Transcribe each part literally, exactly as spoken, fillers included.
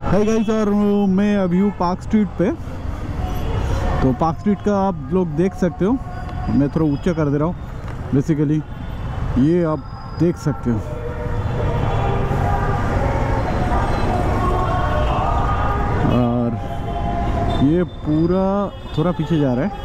Hi guys, और मैं अभी हूँ पार्क स्ट्रीट पे। तो पार्क स्ट्रीट का आप लोग देख सकते हो, मैं थोड़ा ऊंचा कर दे रहा हूँ। बेसिकली ये आप देख सकते हो। और ये पूरा थोड़ा पीछे जा रहा है।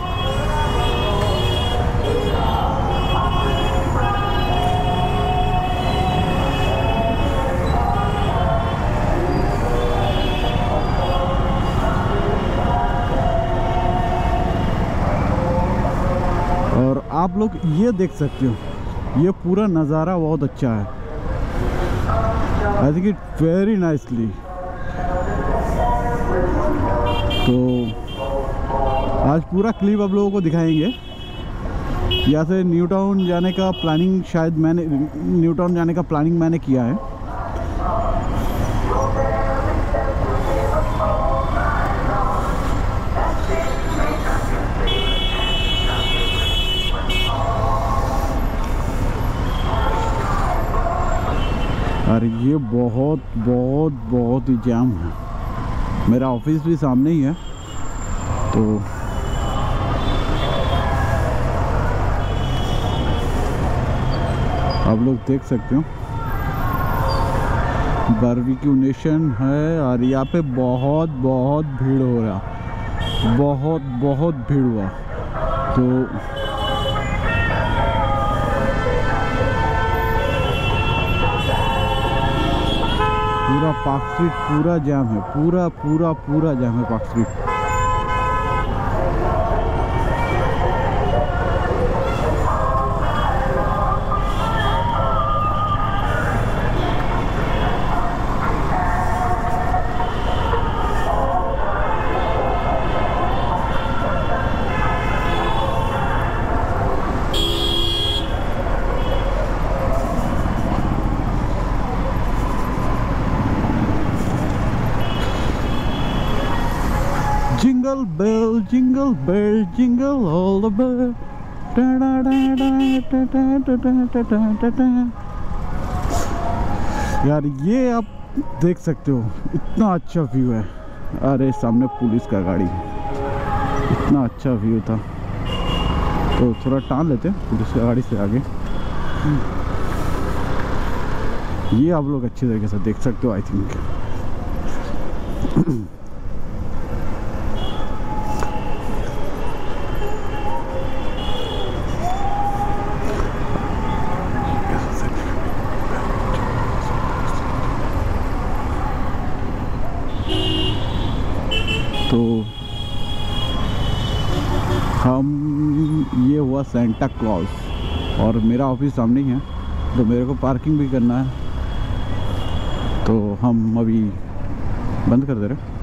और आप लोग ये देख सकते हो, ये पूरा नज़ारा बहुत अच्छा है। I think it very nicely. तो आज पूरा क्लिप आप लोगों को दिखाएंगे। यहाँ से न्यू टाउन जाने का प्लानिंग, शायद मैंने न्यू टाउन जाने का प्लानिंग मैंने किया है। और ये बहुत बहुत बहुत ही जाम है। मेरा ऑफिस भी सामने ही है, तो आप लोग देख सकते हो बारबेक्यू नेशन है। और यहाँ पे बहुत बहुत भीड़ हो रहा, बहुत बहुत भीड़ हुआ। तो पूरा पार्क स्ट्रीट पूरा जाम है, पूरा पूरा पूरा जाम है park street. Jingle bell, jingle bell, jingle all the bell. Da da da da da da da da da da da. यार ये आप देख सकते हो, इतना अच्छा व्यू है। अरे सामने पुलिस का गाड़ी, इतना अच्छा व्यू था। तो थोड़ा टान लेते हैं पुलिस की गाड़ी से आगे। ये आप लोग अच्छी तरीके से देख सकते हो, आई थिंक। तो हम ये हुआ सेंटा क्लॉज, और मेरा ऑफिस सामने ही है, तो मेरे को पार्किंग भी करना है। तो हम अभी बंद कर दे रहे हैं।